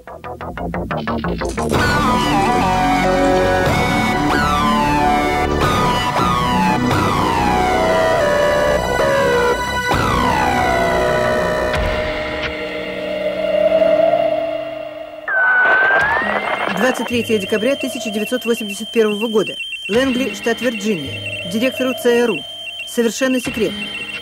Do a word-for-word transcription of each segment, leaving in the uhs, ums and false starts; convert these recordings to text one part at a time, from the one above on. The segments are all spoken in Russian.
двадцать третьего декабря тысяча девятьсот восемьдесят первого года. Лэнгли, штат Вирджиния. Директору ЦРУ. Совершенно секретно.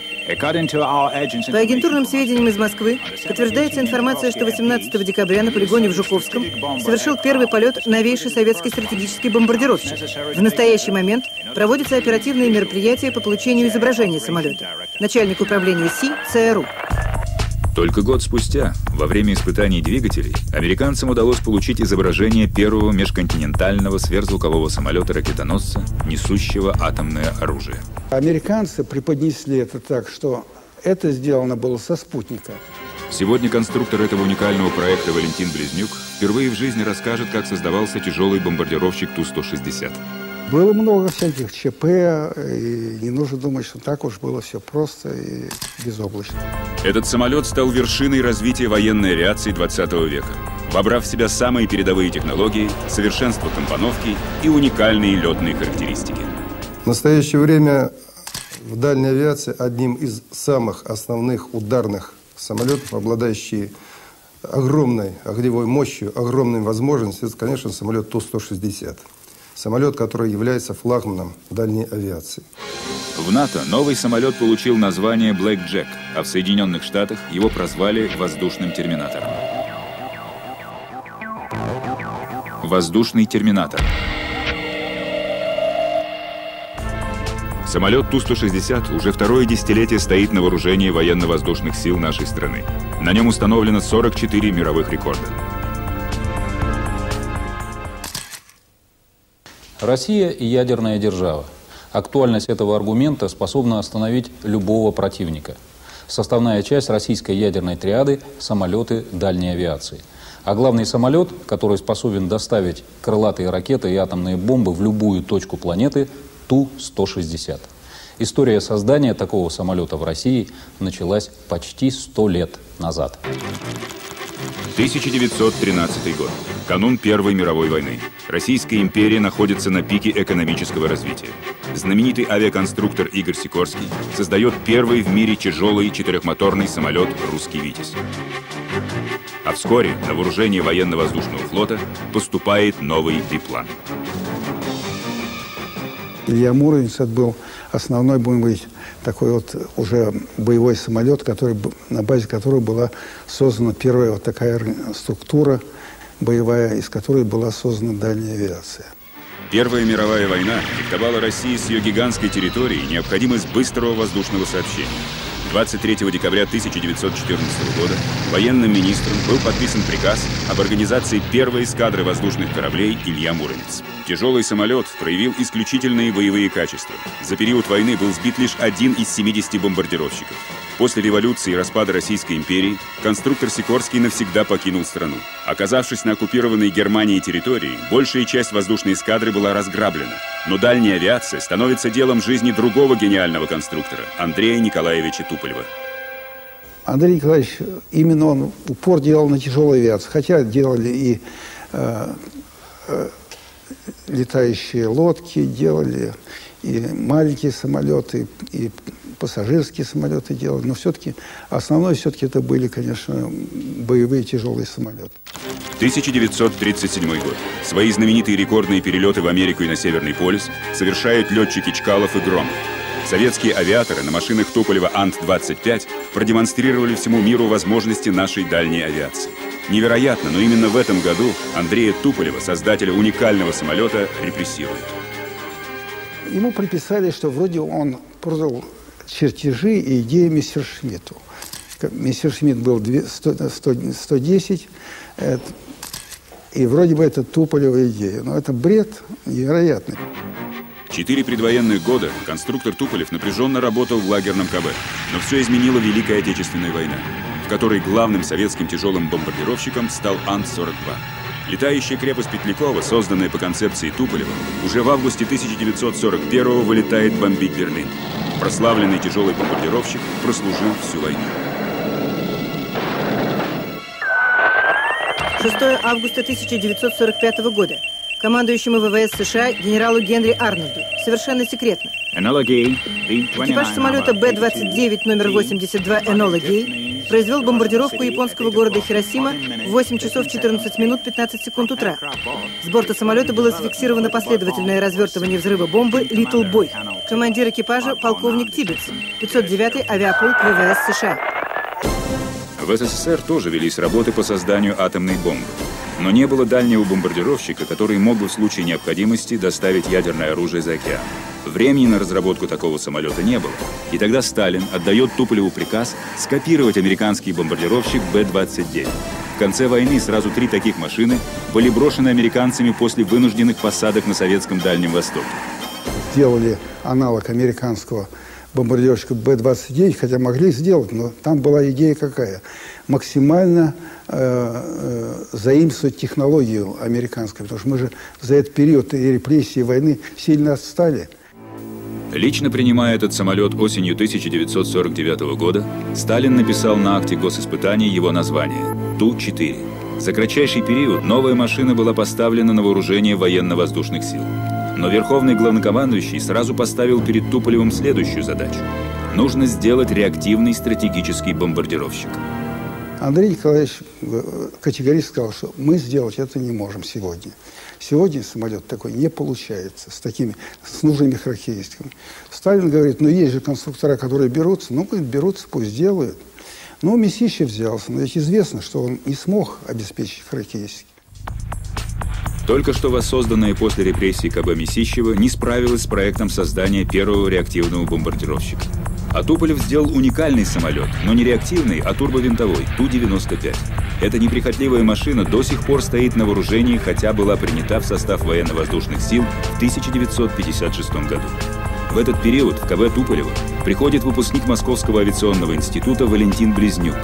По агентурным сведениям из Москвы подтверждается информация, что восемнадцатого декабря на полигоне в Жуковском совершил первый полет новейший советский стратегический бомбардировщик. В настоящий момент проводятся оперативные мероприятия по получению изображения самолета. Начальник управления Си ЦРУ. Только год спустя, во время испытаний двигателей, американцам удалось получить изображение первого межконтинентального сверхзвукового самолета-ракетоносца, несущего атомное оружие. Американцы преподнесли это так, что это сделано было со спутника. Сегодня конструктор этого уникального проекта Валентин Близнюк впервые в жизни расскажет, как создавался тяжелый бомбардировщик Ту сто шестьдесят. Было много всяких ЧП, и не нужно думать, что так уж было все просто и безоблачно. Этот самолет стал вершиной развития военной авиации двадцатого века, вобрав в себя самые передовые технологии, совершенство компоновки и уникальные летные характеристики. В настоящее время в дальней авиации одним из самых основных ударных самолетов, обладающий огромной огневой мощью, огромными возможностями, это, конечно, самолет Ту сто шестьдесят. Самолет, который является флагманом дальней авиации. В НАТО новый самолет получил название Black Jack, а в Соединенных Штатах его прозвали воздушным терминатором. Воздушный терминатор. Самолет Ту сто шестьдесят уже второе десятилетие стоит на вооружении военно-воздушных сил нашей страны. На нем установлено сорок четыре мировых рекорда. Россия и ядерная держава. Актуальность этого аргумента способна остановить любого противника. Составная часть российской ядерной триады – самолеты дальней авиации. А главный самолет, который способен доставить крылатые ракеты и атомные бомбы в любую точку планеты – Ту сто шестьдесят. История создания такого самолета в России началась почти сто лет назад. тысяча девятьсот тринадцатый год. Канун Первой мировой войны. Российская империя находится на пике экономического развития. Знаменитый авиаконструктор Игорь Сикорский создает первый в мире тяжелый четырехмоторный самолет «Русский Витязь». А вскоре на вооружение военно-воздушного флота поступает новый биплан. Илья Муромец это был основной, будем говорить, такой вот уже боевой самолет, который, на базе которого была создана первая вот такая структура боевая, из которой была создана дальняя авиация. Первая мировая война диктовала России с ее гигантской территорией необходимость быстрого воздушного сообщения. двадцать третьего декабря тысяча девятьсот четырнадцатого года военным министром был подписан приказ об организации первой эскадры воздушных кораблей «Илья Муромец». Тяжелый самолет проявил исключительные боевые качества. За период войны был сбит лишь один из семидесяти бомбардировщиков. После революции и распада Российской империи конструктор Сикорский навсегда покинул страну. Оказавшись на оккупированной Германией территории, большая часть воздушной эскадры была разграблена. Но дальняя авиация становится делом жизни другого гениального конструктора – Андрея Николаевича Туполева. Андрей Николаевич, именно он упор делал на тяжелую авиацию, хотя делали и э, э, летающие лодки, делали и маленькие самолеты, и пассажирские самолеты делали, но все-таки основной все-таки это были, конечно, боевые тяжелые самолеты. тысяча девятьсот тридцать седьмой год. Свои знаменитые рекордные перелеты в Америку и на Северный полюс совершают летчики Чкалов и Громов. Советские авиаторы на машинах Туполева Ан двадцать пять продемонстрировали всему миру возможности нашей дальней авиации. Невероятно, но именно в этом году Андрея Туполева, создателя уникального самолета, репрессируют. Ему приписали, что вроде он продал чертежи и идеи Мессершмитту. Мессершмитт был сто десять, и вроде бы это Туполева идея. Но это бред невероятный. Четыре предвоенных года конструктор Туполев напряженно работал в лагерном КБ. Но все изменила Великая Отечественная война, в которой главным советским тяжелым бомбардировщиком стал Ан сорок два. Летающая крепость Петлякова, созданная по концепции Туполева, уже в августе тысяча девятьсот сорок первого вылетает бомбить Берлин. Прославленный тяжелый бомбардировщик прослужил всю войну. шестого августа тысяча девятьсот сорок пятого года. Командующему ВВС США генералу Генри Арнольду. Совершенно секретно. Экипаж самолета Бэ двадцать девять номер восемьдесят два Энола Гей произвел бомбардировку японского города Хиросима в восемь часов четырнадцать минут пятнадцать секунд утра. С борта самолета было зафиксировано последовательное развертывание взрыва бомбы «Литл Бой». Командир экипажа полковник Тибетс, пятьсот девятый авиаполк ВВС США. В СССР тоже велись работы по созданию атомной бомбы. Но не было дальнего бомбардировщика, который мог бы в случае необходимости доставить ядерное оружие за океан. Времени на разработку такого самолета не было. И тогда Сталин отдает Туполеву приказ скопировать американский бомбардировщик Бэ двадцать девять. В конце войны сразу три таких машины были брошены американцами после вынужденных посадок на советском Дальнем Востоке. Сделали аналог американского бомбардировщика Бэ двадцать девять, хотя могли сделать, но там была идея какая? Максимально э, э, заимствовать технологию американскую, потому что мы же за этот период и репрессий, и войны сильно отстали. Лично принимая этот самолет осенью тысяча девятьсот сорок девятого года, Сталин написал на акте госиспытаний его название – Ту четыре. За кратчайший период новая машина была поставлена на вооружение военно-воздушных сил. Но верховный главнокомандующий сразу поставил перед Туполевым следующую задачу. Нужно сделать реактивный стратегический бомбардировщик. Андрей Николаевич категорически сказал, что мы сделать это не можем сегодня. Сегодня самолет такой не получается, с такими, с нужными характеристиками. Сталин говорит, ну есть же конструктора, которые берутся, ну, говорит, берутся, пусть делают. Ну, Миссищев взялся, но ведь известно, что он не смог обеспечить характеристики. Только что воссозданная после репрессий КБ Миссищева не справилась с проектом создания первого реактивного бомбардировщика. А Туполев сделал уникальный самолет, но не реактивный, а турбовинтовой, Ту девяносто пять. Эта неприхотливая машина до сих пор стоит на вооружении, хотя была принята в состав военно-воздушных сил в тысяча девятьсот пятьдесят шестом году. В этот период в КБ Туполева приходит выпускник Московского авиационного института Валентин Близнюк.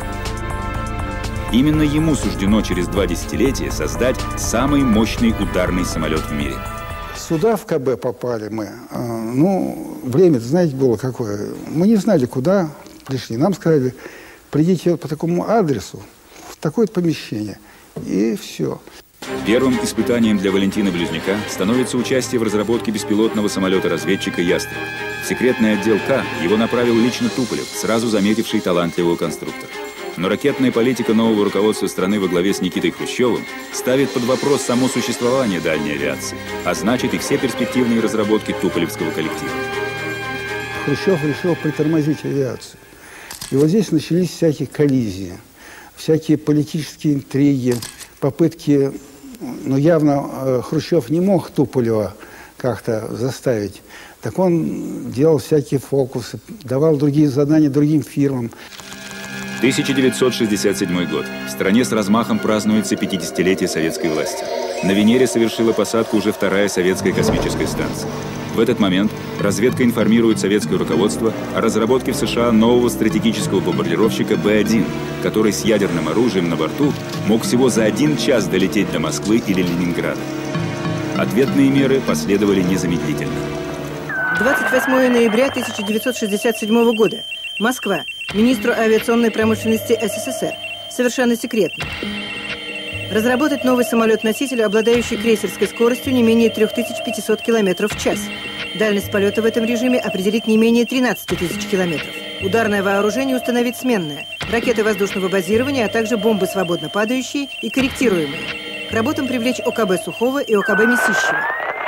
Именно ему суждено через два десятилетия создать самый мощный ударный самолет в мире. Сюда в КБ попали мы. Ну, время, знаете, было какое. Мы не знали, куда пришли. Нам сказали, придите по такому адресу, в такое-то помещение. И все. Первым испытанием для Валентина Близнюка становится участие в разработке беспилотного самолета-разведчика «Ястреб». В секретный отдел К его направил лично Туполев, сразу заметивший талантливого конструктора. Но ракетная политика нового руководства страны во главе с Никитой Хрущевым ставит под вопрос само существование дальней авиации, а значит и все перспективные разработки туполевского коллектива. Хрущев решил притормозить авиацию. И вот здесь начались всякие коллизии, всякие политические интриги, попытки, ну явно э, Хрущев не мог Туполева как-то заставить. Так он делал всякие фокусы, давал другие задания другим фирмам. тысяча девятьсот шестьдесят седьмой год. В стране с размахом празднуется пятидесятилетие советской власти. На Венере совершила посадку уже вторая советская космическая станция. В этот момент разведка информирует советское руководство о разработке в США нового стратегического бомбардировщика Бэ один, который с ядерным оружием на борту мог всего за один час долететь до Москвы или Ленинграда. Ответные меры последовали незамедлительно. двадцать восьмого ноября тысяча девятьсот шестьдесят седьмого года. Москва. Министру авиационной промышленности СССР. Совершенно секретно. Разработать новый самолет-носитель, обладающий крейсерской скоростью не менее трёх тысяч пятисот километров в час. Дальность полета в этом режиме определить не менее тринадцати тысяч километров. Ударное вооружение установить сменное. Ракеты воздушного базирования, а также бомбы свободно падающие и корректируемые. К работам привлечь ОКБ Сухого и ОКБ Миссищева.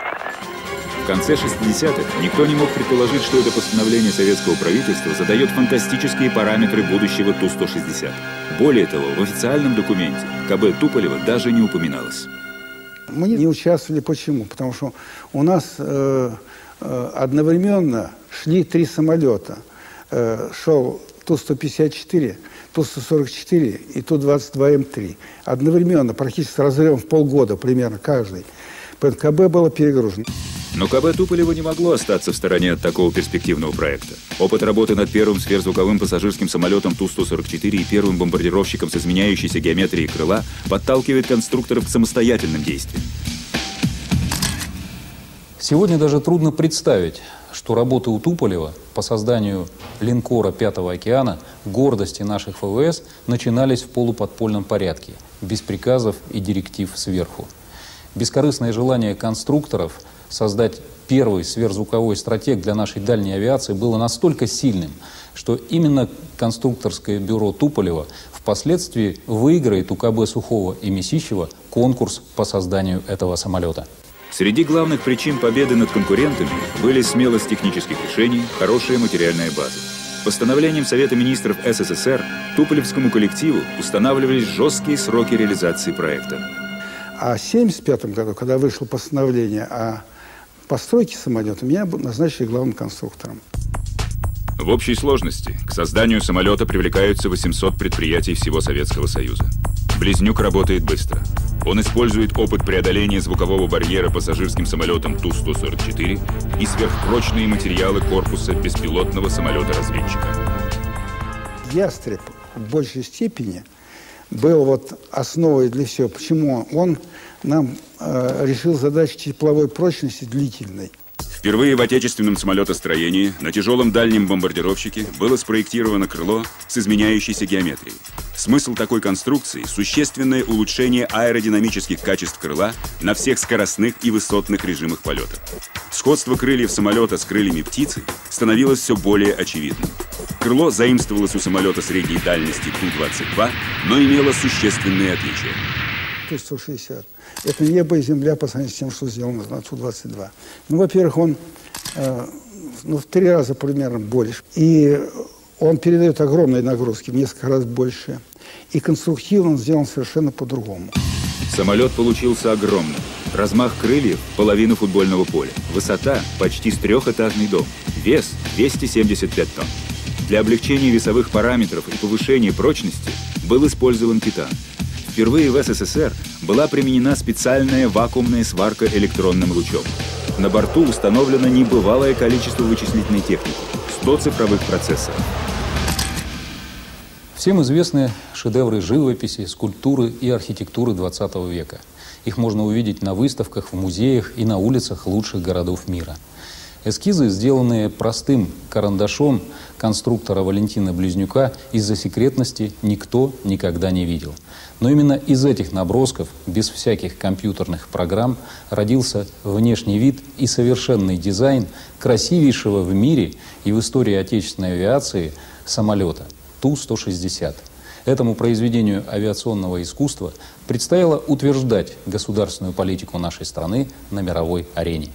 В конце шестидесятых никто не мог предположить, что это постановление советского правительства задает фантастические параметры будущего Ту сто шестьдесят. Более того, в официальном документе КБ Туполева даже не упоминалось. Мы не участвовали. Почему? Потому что у нас э, э, одновременно шли три самолета. Э, шел Ту сто пятьдесят четыре, Ту сто сорок четыре и Ту двадцать два М три. Одновременно, практически с разрывом в полгода примерно каждый. Поэтому КБ было перегружено. Но КБ Туполева не могло остаться в стороне от такого перспективного проекта. Опыт работы над первым сверхзвуковым пассажирским самолетом Ту сто сорок четыре и первым бомбардировщиком с изменяющейся геометрией крыла подталкивает конструкторов к самостоятельным действиям. Сегодня даже трудно представить, что работы у Туполева по созданию линкора Пятого океана, гордости наших ФВС, начинались в полуподпольном порядке, без приказов и директив сверху. Бескорыстное желание конструкторов создать первый сверхзвуковой стратег для нашей дальней авиации было настолько сильным, что именно конструкторское бюро Туполева впоследствии выиграет у КБ Сухого и Месищева конкурс по созданию этого самолета. Среди главных причин победы над конкурентами были смелость технических решений, хорошая материальная база. Постановлением Совета министров СССР туполевскому коллективу устанавливались жесткие сроки реализации проекта. А в семьдесят пятом году, когда вышло постановление о постройке самолета, меня назначили главным конструктором. В общей сложности к созданию самолета привлекаются восемьсот предприятий всего Советского Союза. Близнюк работает быстро. Он использует опыт преодоления звукового барьера пассажирским самолетом Ту сто сорок четыре и сверхпрочные материалы корпуса беспилотного самолета-разведчика. Ястреб в большей степени был вот основой для всего. Почему? Он нам э, решил задачу тепловой прочности длительной. Впервые в отечественном самолетостроении на тяжелом дальнем бомбардировщике было спроектировано крыло с изменяющейся геометрией. Смысл такой конструкции – существенное улучшение аэродинамических качеств крыла на всех скоростных и высотных режимах полета. Сходство крыльев самолета с крыльями птицы становилось все более очевидным. Крыло заимствовалось у самолета средней дальности Ту двадцать два, но имело существенные отличия. Ту сто шестьдесят. Это небо и земля по сравнению с тем, что сделано на Ту двадцать два. Ну, во-первых, он э, ну, в три раза примерно больше. И он передает огромные нагрузки, в несколько раз больше. И конструктивно он сделан совершенно по-другому. Самолет получился огромным. Размах крыльев – половину футбольного поля. Высота – почти с трехэтажный дом. Вес – двести семьдесят пять тонн. Для облегчения весовых параметров и повышения прочности был использован титан. Впервые в СССР была применена специальная вакуумная сварка электронным лучом. На борту установлено небывалое количество вычислительной техники – сто цифровых процессоров. Всем известны шедевры живописи, скульптуры и архитектуры двадцатого века. Их можно увидеть на выставках, в музеях и на улицах лучших городов мира. Эскизы, сделанные простым карандашом конструктора Валентина Близнюка, из-за секретности никто никогда не видел. Но именно из этих набросков, без всяких компьютерных программ, родился внешний вид и совершенный дизайн красивейшего в мире и в истории отечественной авиации самолета Ту сто шестьдесят. Этому произведению авиационного искусства предстояло утверждать государственную политику нашей страны на мировой арене.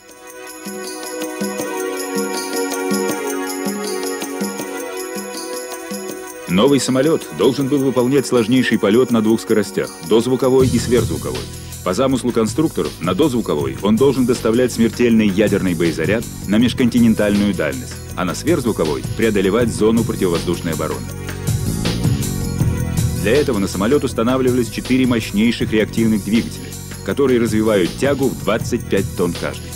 Новый самолет должен был выполнять сложнейший полет на двух скоростях – дозвуковой и сверхзвуковой. По замыслу конструкторов, на дозвуковой он должен доставлять смертельный ядерный боезаряд на межконтинентальную дальность, а на сверхзвуковой – преодолевать зону противовоздушной обороны. Для этого на самолет устанавливались четыре мощнейших реактивных двигателя, которые развивают тягу в двадцать пять тонн каждый.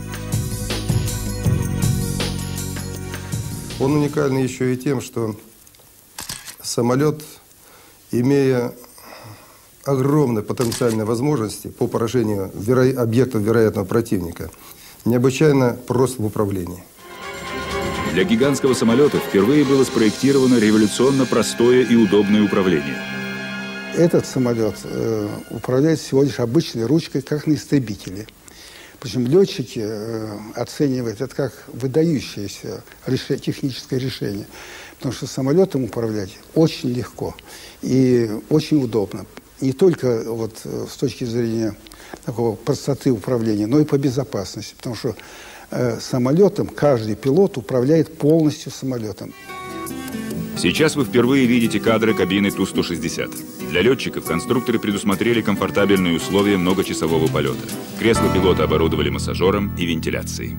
Он уникальный еще и тем, что самолет, имея огромные потенциальные возможности по поражению веро... объектов вероятного противника, необычайно прост в управлении. Для гигантского самолета впервые было спроектировано революционно простое и удобное управление. Этот самолет э, управляется всего лишь обычной ручкой, как на истребителе. Причем летчики э, оценивают это как выдающееся реш... техническое решение. Потому что самолетом управлять очень легко и очень удобно. Не только вот с точки зрения такого простоты управления, но и по безопасности. Потому что э, самолетом каждый пилот управляет полностью самолетом. Сейчас вы впервые видите кадры кабины Ту сто шестьдесят. Для летчиков конструкторы предусмотрели комфортабельные условия многочасового полета. Кресло пилота оборудовали массажером и вентиляцией.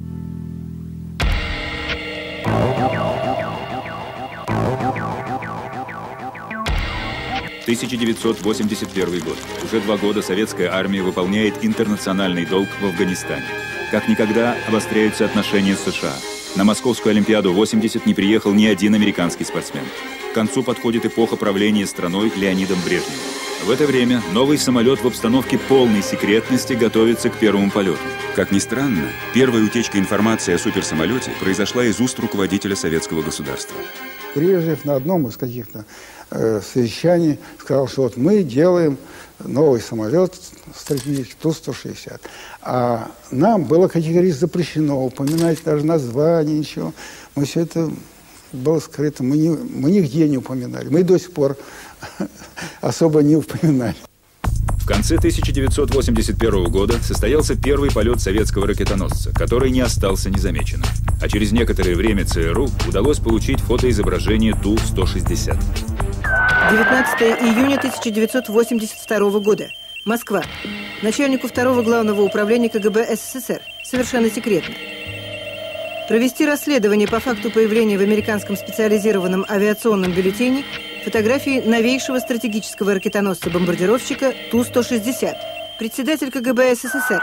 тысяча девятьсот восемьдесят первый год. Уже два года советская армия выполняет интернациональный долг в Афганистане. Как никогда обостряются отношения с США. На Московскую Олимпиаду восемьдесят не приехал ни один американский спортсмен. К концу подходит эпоха правления страной Леонидом Брежневым. В это время новый самолет в обстановке полной секретности готовится к первому полету. Как ни странно, первая утечка информации о суперсамолете произошла из уст руководителя советского государства. Брежнев на одном из каких-то э, совещаний сказал, что вот мы делаем новый самолет стратегический Ту сто шестьдесят. А нам было категорически запрещено упоминать даже название, ничего. Мы все это было скрыто, мы, не, мы нигде не упоминали. Мы до сих пор особо не упоминали. В конце тысяча девятьсот восемьдесят первого года состоялся первый полет советского ракетоносца, который не остался незамеченным. А через некоторое время ЦРУ удалось получить фотоизображение Ту сто шестьдесят. девятнадцатое июня тысяча девятьсот восемьдесят второго года. Москва. Начальнику второго главного управления КГБ СССР. Совершенно секретно. Провести расследование по факту появления в американском специализированном авиационном бюллетене фотографии новейшего стратегического ракетоносца-бомбардировщика Ту сто шестьдесят. Председатель КГБ СССР.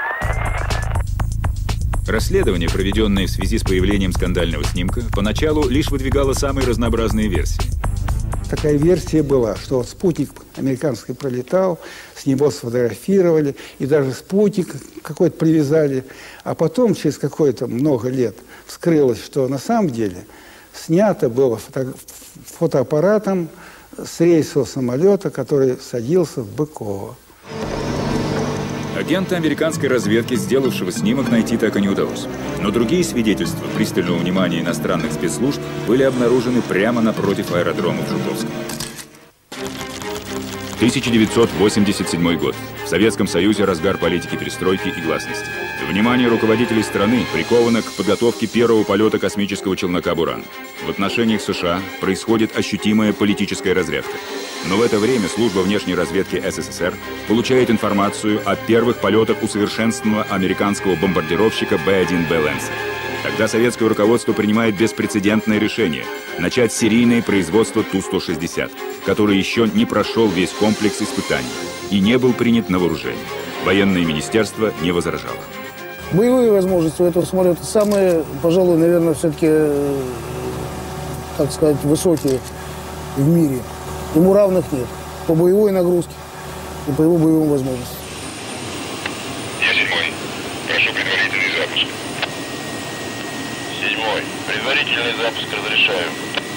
Расследование, проведенное в связи с появлением скандального снимка, поначалу лишь выдвигало самые разнообразные версии. Такая версия была, что вот спутник американский пролетал, с него сфотографировали, и даже спутник какой-то привязали. А потом, через какое-то много лет, вскрылось, что на самом деле снято было фото фотоаппаратом с рейсового самолета, который садился в Быково. Агента американской разведки, сделавшего снимок, найти так и не удалось. Но другие свидетельства пристального внимания иностранных спецслужб были обнаружены прямо напротив аэродрома в Жуковском. тысяча девятьсот восемьдесят седьмой год. В Советском Союзе разгар политики перестройки и гласности. Внимание руководителей страны приковано к подготовке первого полета космического челнока «Буран». В отношениях США происходит ощутимая политическая разрядка. Но в это время служба внешней разведки СССР получает информацию о первых полетах усовершенствованного американского бомбардировщика Бэ один Бэ Лэнсер. Тогда советское руководство принимает беспрецедентное решение начать серийное производство Ту сто шестьдесят, который еще не прошел весь комплекс испытаний и не был принят на вооружение. Военное министерство не возражало. Боевые возможности у этого самолета самые, пожалуй, наверное, все-таки, так сказать, высокие в мире. Ему равных нет по боевой нагрузке и по его боевым возможностям. Я седьмой. Прошу предварительный запуск. Седьмой. Предварительный запуск разрешаю.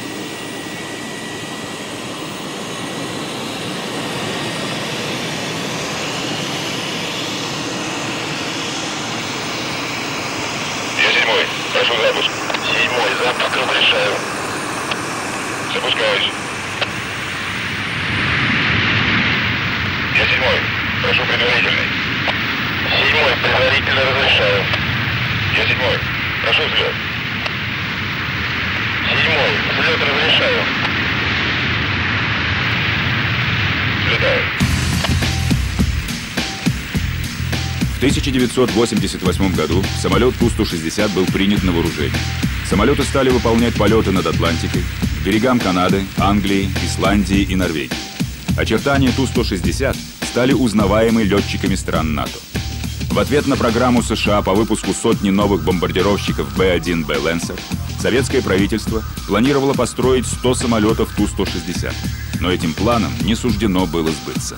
Я седьмой. Прошу запуск. Седьмой. Запуск разрешаю. Запускаюсь. Я седьмой. Прошу предварительный. Седьмой. Предварительно разрешаю. Я седьмой. Прошу взлет. Седьмой. Взлет разрешаю. Взлетаю. В тысяча девятьсот восемьдесят восьмом году самолет Ту сто шестьдесят был принят на вооружение. Самолеты стали выполнять полеты над Атлантикой, к берегам Канады, Англии, Исландии и Норвегии. Очертания Ту сто шестьдесят стали узнаваемы летчиками стран НАТО. В ответ на программу США по выпуску сотни новых бомбардировщиков Бэ один Бэ Лэнсер советское правительство планировало построить сто самолетов Ту сто шестьдесят. Но этим планам не суждено было сбыться.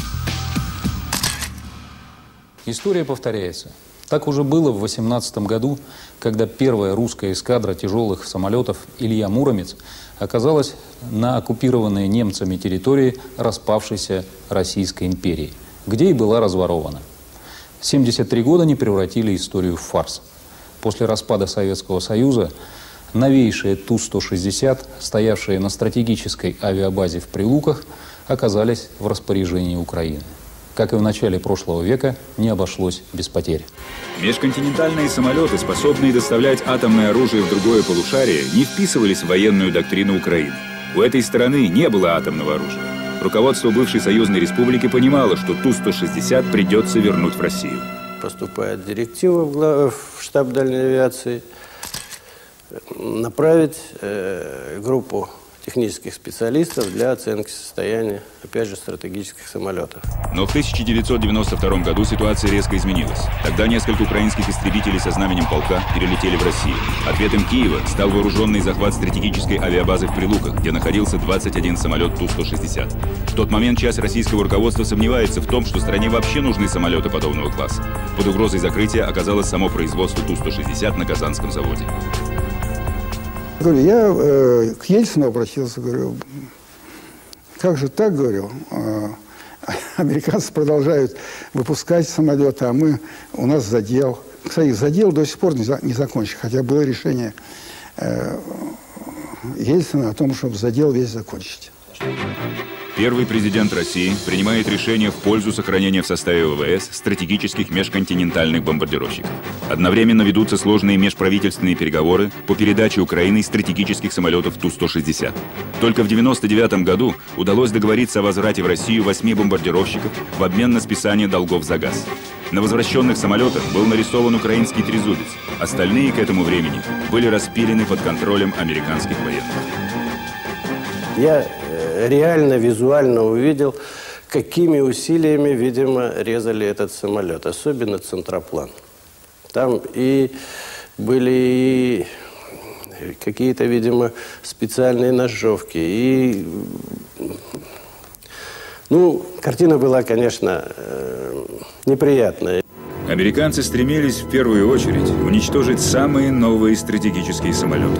История повторяется. Так уже было в восемнадцатом году, когда первая русская эскадра тяжелых самолетов «Илья Муромец» оказалась на оккупированной немцами территории распавшейся Российской империи, где и была разворована. семьдесят три года не превратили историю в фарс. После распада Советского Союза новейшие Ту сто шестьдесят, стоявшие на стратегической авиабазе в Прилуках, оказались в распоряжении Украины. Как и в начале прошлого века, не обошлось без потерь. Межконтинентальные самолеты, способные доставлять атомное оружие в другое полушарие, не вписывались в военную доктрину Украины. У этой страны не было атомного оружия. Руководство бывшей союзной республики понимало, что Ту сто шестьдесят придется вернуть в Россию. Поступает директива в штаб дальней авиации направить э, группу технических специалистов для оценки состояния, опять же, стратегических самолетов. Но в тысяча девятьсот девяносто втором году ситуация резко изменилась. Тогда несколько украинских истребителей со знаменем полка перелетели в Россию. Ответом Киева стал вооруженный захват стратегической авиабазы в Прилуках, где находился двадцать один самолет Ту сто шестьдесят. В тот момент часть российского руководства сомневается в том, что стране вообще нужны самолеты подобного класса. Под угрозой закрытия оказалось само производство Ту сто шестьдесят на Казанском заводе. Я э, к Ельцину обратился, говорю, как же так, говорю, э, американцы продолжают выпускать самолеты, а мы, у нас задел. Кстати, задел до сих пор не, за, не закончен, хотя было решение э, Ельцина о том, чтобы задел весь закончить. Первый президент России принимает решение в пользу сохранения в составе ВВС стратегических межконтинентальных бомбардировщиков. Одновременно ведутся сложные межправительственные переговоры по передаче Украиной стратегических самолетов Ту сто шестьдесят. Только в девяносто девятом году удалось договориться о возврате в Россию восьми бомбардировщиков в обмен на списание долгов за газ. На возвращенных самолетах был нарисован украинский трезубец. Остальные к этому времени были распилены под контролем американских военных. Я реально, визуально увидел, какими усилиями, видимо, резали этот самолет, особенно центроплан. Там и были какие-то, видимо, специальные ножовки. И, ну, картина была, конечно, неприятная. Американцы стремились в первую очередь уничтожить самые новые стратегические самолеты.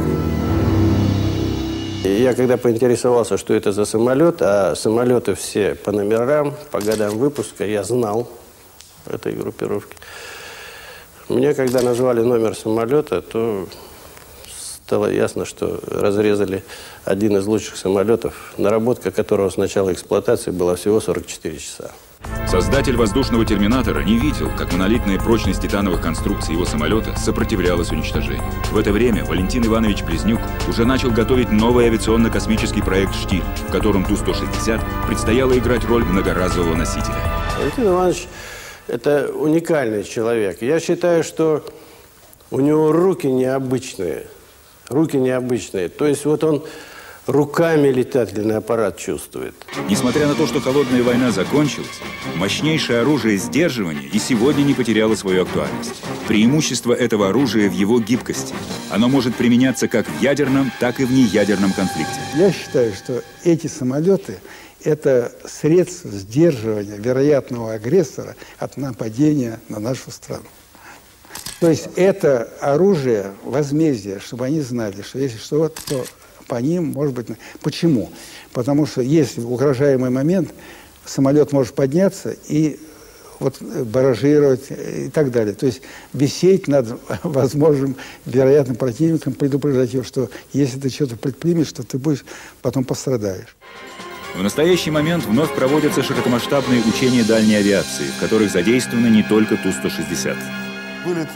Я когда поинтересовался, что это за самолет, а самолеты все по номерам, по годам выпуска, я знал этой группировки. Мне, когда назвали номер самолета, то стало ясно, что разрезали один из лучших самолетов, наработка которого с начала эксплуатации была всего сорок четыре часа. Создатель воздушного терминатора не видел, как монолитная прочность титановых конструкций его самолета сопротивлялась уничтожению. В это время Валентин Иванович Близнюк уже начал готовить новый авиационно-космический проект «Штиль», в котором Ту сто шестьдесят предстояло играть роль многоразового носителя. Валентин Иванович – это уникальный человек. Я считаю, что у него руки необычные. Руки необычные. То есть вот он руками летательный аппарат чувствует. Несмотря на то, что холодная война закончилась, мощнейшее оружие сдерживания и сегодня не потеряло свою актуальность. Преимущество этого оружия в его гибкости. Оно может применяться как в ядерном, так и в неядерном конфликте. Я считаю, что эти самолеты – это средство сдерживания вероятного агрессора от нападения на нашу страну. То есть это оружие возмездия, чтобы они знали, что если что-то, то по ним, может быть... Почему? Потому что если в угрожаемый момент самолет может подняться и вот баражировать и так далее. То есть висеть над возможным вероятным противником, предупреждать его, что если ты что-то предпримешь, то ты будешь, потом пострадаешь. В настоящий момент вновь проводятся широкомасштабные учения дальней авиации, в которых задействованы не только Ту сто шестьдесят. Вылет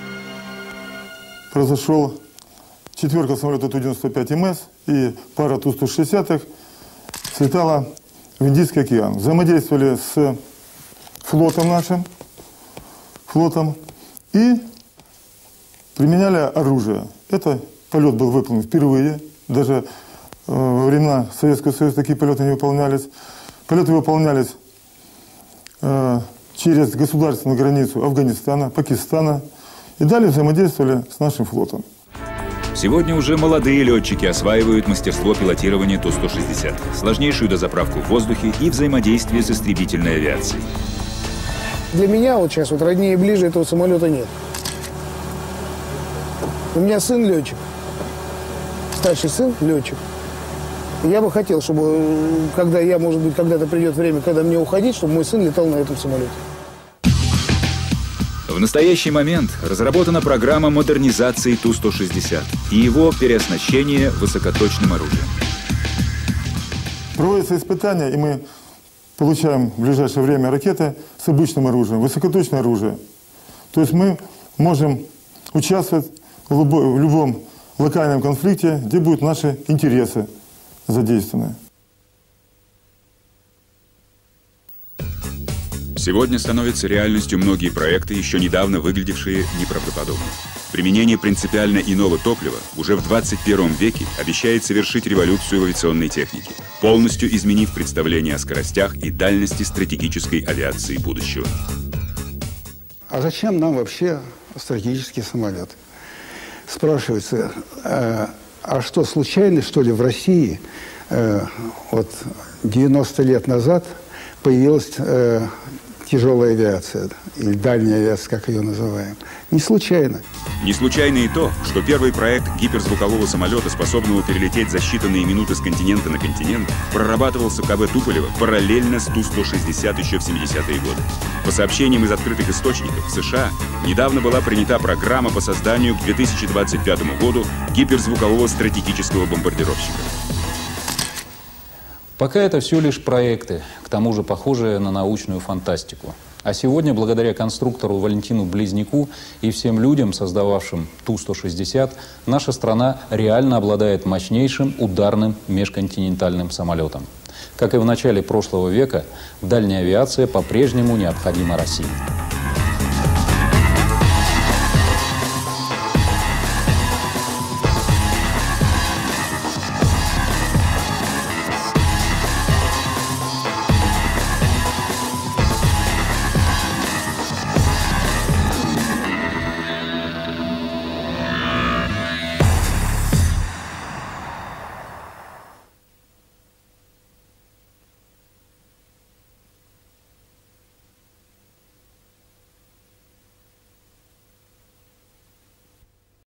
произошел четверка самолета Ту девяносто пять эм эс и пара Ту сто шестьдесят слетала в Индийский океан. Взаимодействовали с флотом нашим, флотом, и применяли оружие. Это полет был выполнен впервые. Даже э, во времена Советского Союза такие полеты не выполнялись. Полеты выполнялись э, через государственную границу Афганистана, Пакистана. И далее взаимодействовали с нашим флотом. Сегодня уже молодые летчики осваивают мастерство пилотирования Ту сто шестьдесят, сложнейшую дозаправку в воздухе и взаимодействие с истребительной авиацией. Для меня вот сейчас вот роднее и ближе этого самолета нет. У меня сын летчик, старший сын летчик. И я бы хотел, чтобы, когда я, может быть, когда-то придет время, когда мне уходить, чтобы мой сын летал на этом самолете. В настоящий момент разработана программа модернизации Ту сто шестьдесят и его переоснащения высокоточным оружием. Проводятся испытания, и мы получаем в ближайшее время ракеты с обычным оружием, высокоточное оружие. То есть мы можем участвовать в, любой, в любом локальном конфликте, где будут наши интересы задействованы. Сегодня становятся реальностью многие проекты, еще недавно выглядевшие неправдоподобно. Применение принципиально иного топлива уже в двадцать первом веке обещает совершить революцию в авиационной технике, полностью изменив представление о скоростях и дальности стратегической авиации будущего. А зачем нам вообще стратегический самолет? Спрашивается, э, а что, случайно, что ли, в России э, вот девяносто лет назад появилась э, тяжелая авиация, или дальняя авиация, как ее называем? Не случайно. Не случайно и то, что первый проект гиперзвукового самолета, способного перелететь за считанные минуты с континента на континент, прорабатывался КБ Туполева параллельно с Ту сто шестьдесят еще в семидесятые годы. По сообщениям из открытых источников, в США недавно была принята программа по созданию к две тысячи двадцать пятому году гиперзвукового стратегического бомбардировщика. Пока это все лишь проекты, к тому же похожие на научную фантастику. А сегодня, благодаря конструктору Валентину Близняку и всем людям, создававшим Ту сто шестьдесят, наша страна реально обладает мощнейшим ударным межконтинентальным самолетом. Как и в начале прошлого века, дальняя авиация по-прежнему необходима России.